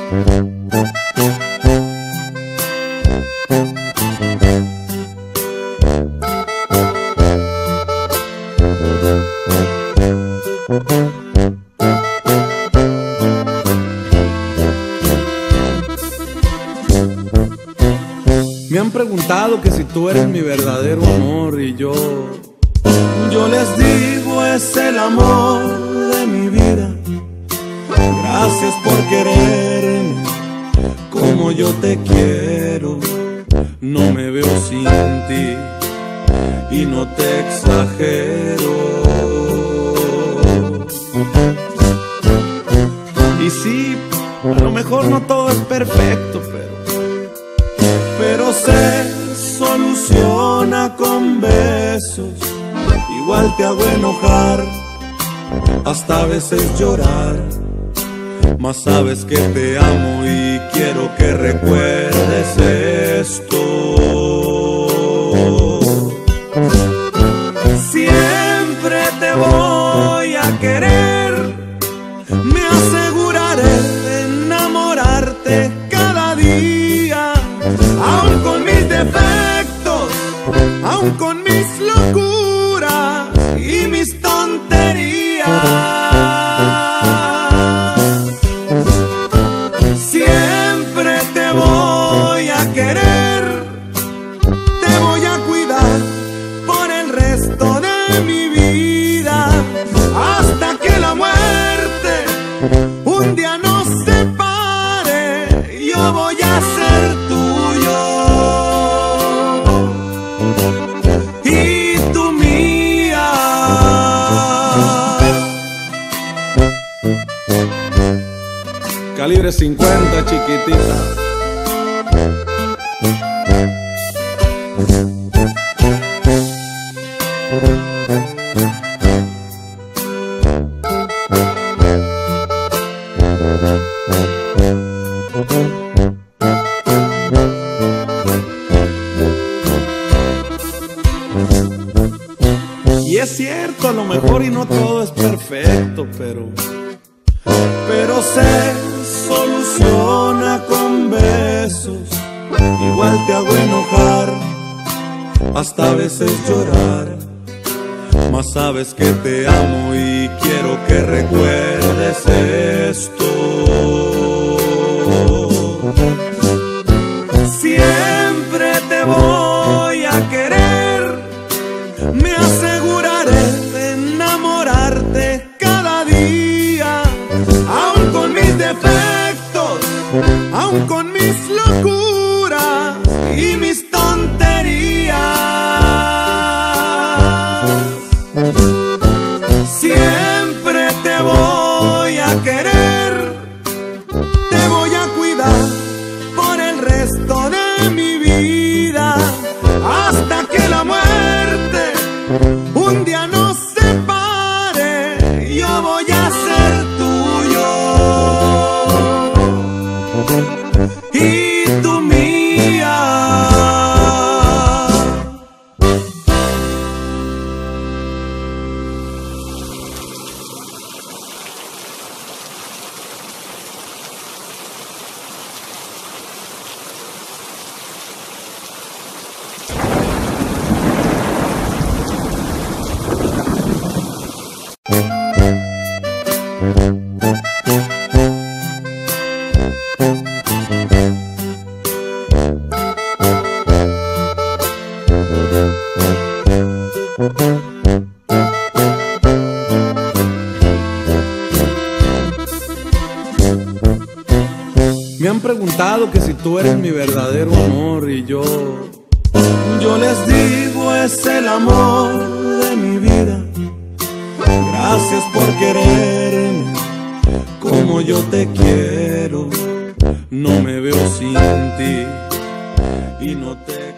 Me han preguntado que si tú eres mi verdadero amor y yo les digo es el amor de mi vida. Gracias por quererme como yo te quiero. No me veo sin ti y no te exagero. Y sí, a lo mejor no todo es perfecto, pero se soluciona con besos. Igual te hago enojar, hasta a veces llorar, mas sabes que te amo y quiero que recuerdes esto. Siempre te voy a querer, me aseguraré de enamorarte cada día. Aún con mis defectos, aún con mis locuras y mis tonterías, siempre te voy a querer, te voy a cuidar por el resto de mi vida, hasta que la muerte un día nos separe. Yo voy a ser tuyo y tú mía. Calibre 50, chiquitita. Y es cierto, a lo mejor y no todo es perfecto, pero se soluciona con besos. Igual te hago enojar, hasta a veces llorar, mas sabes que te amo y quiero que recuerdes esto. Siempre te voy a querer, me aseguraré de enamorarte cada día. Aún con mis defectos, aún con mis locuras y mis tonterías, siempre te voy a querer, te voy a cuidar por el resto de mi vida, hasta que la muerte un día nos separe. Yo voy a ser tuyo y tú mía. Me han preguntado que si tú eres mi verdadero amor y yo les digo es el amor de mi vida. Gracias por quererme como yo te quiero. No me veo sin ti y no te